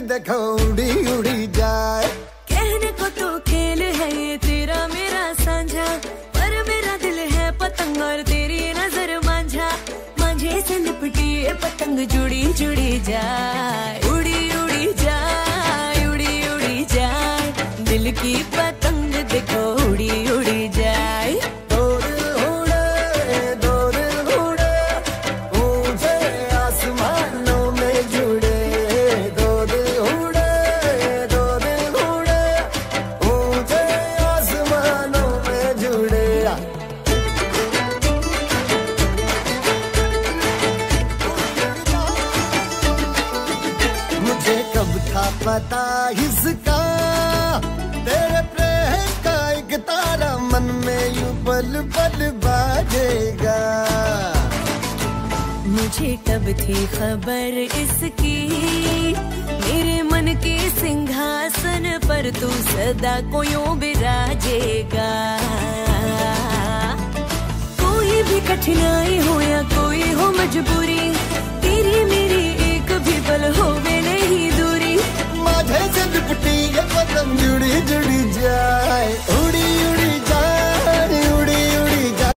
देखो उड़ी उड़ी जाए। कहने को तो खेल है ये तेरा मेरा साझा, पर मेरा दिल है पतंग और तेरी नजर मांझा। मांझे से लिपटी ये पतंग जुड़ी जुड़ी जाए, उड़ी उड़ी जाए, उड़ी उड़ी जाए। दिल की पतंग देखो उड़ी उड़ी जाए। दो दिल उड़े ऊंचे आसमानों में जुड़े। दो दिल उड़े ऊंचे आसमानों में जुड़े। मुझे कब था पता इसका, तेरे प्रेम का एक तारा मन में यूं पल पल बाजेगा। मुझे कब थी खबर इसकी, मेरे मन के सिंहासन पर तू सदा को यूं बिराजेगा। कोई भी कठिनाई हो या कोई हो मजबूरी, तेरी मेरी एक भी पल होवे नहीं दूरी। माझे से लिपटी ये पतंग जुड़ी जुड़ी जाए, उड़ी उड़ी जाए, उड़ी उड़ी जाए।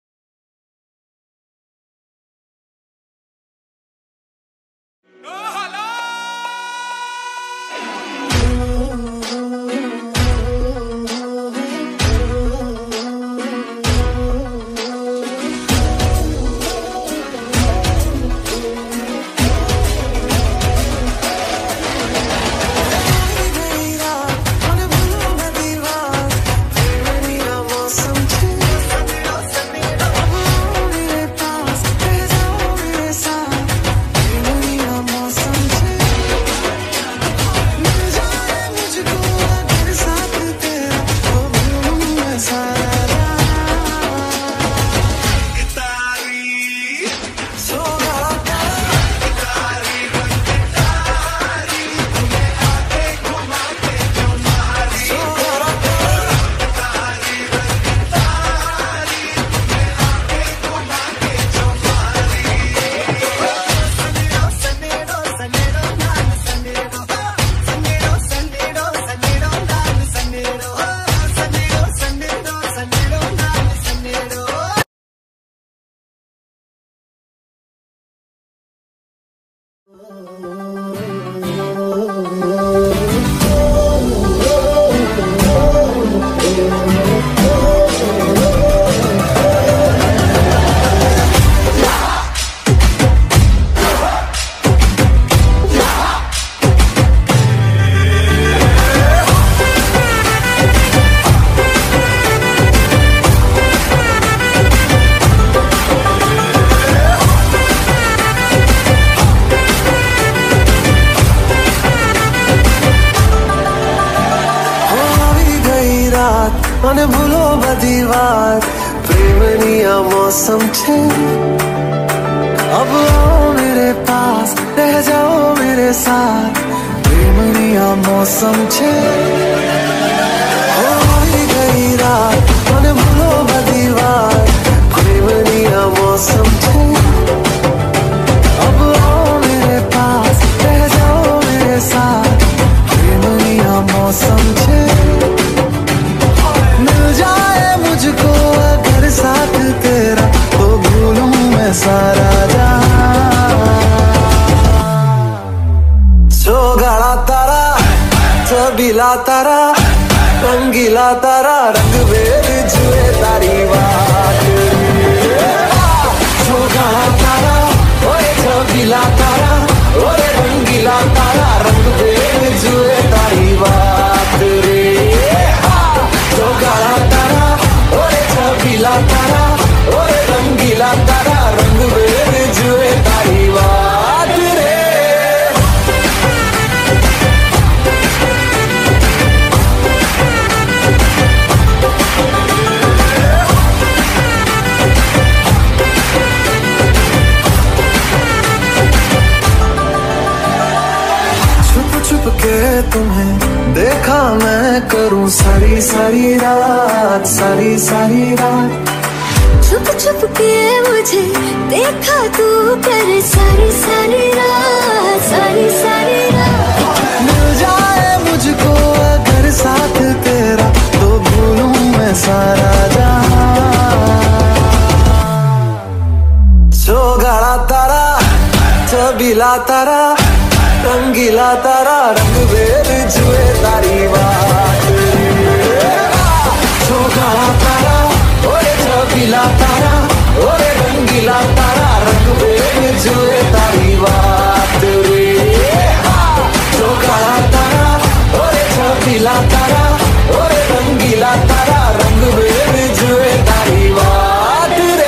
અને ભૂલો બધી વાત પ્રેમની આ मौसम छे। अब आओ मेरे पास रह जाओ मेरे साथ, प्रेमनी आ मौसम छे। आई गई रात અને ભૂલો બધી વાત પ્રેમની आ मौसम छे। अब आओ मेरे पास रह जाओ मेरे साथ, प्रेमनी आ मौसम छे। मिल जाए मुझको अगर साथ तेरा, तो भूलूं मैं सारा सोगाड़ा तारा, छबीला तारा, रंगीला तारा, रंग बेर जुए तारी बात। सोगाड़ा तारा, ओए छबीला तारा, ओए रंगीला तारा, रंग बेर जुए तारी बात रे। सोगाड़ा तारा, ओए छबीला तारा, ओए रंगीला तारा, रंग बेर जुए तारी बात रे। छुप छुप के तुम्हें देखा मैं करूं सारी सारी रात, सारी सारी रात। छुप छुप के मुझे देखा तू कर सारी सारी रात, सारी सारी रात। मिल जा छबीला तारा रंगीला तारा रंग बेर जुए तारी बात छोकरा तारा ओरे छबीला तारा ओरे रंगीला तारा रंग बेर जुए तारी बात रे छोकरा तारा ओरे छबीला तारा ओरे रंगीला तारा रंग बेर जुए तारी बात रे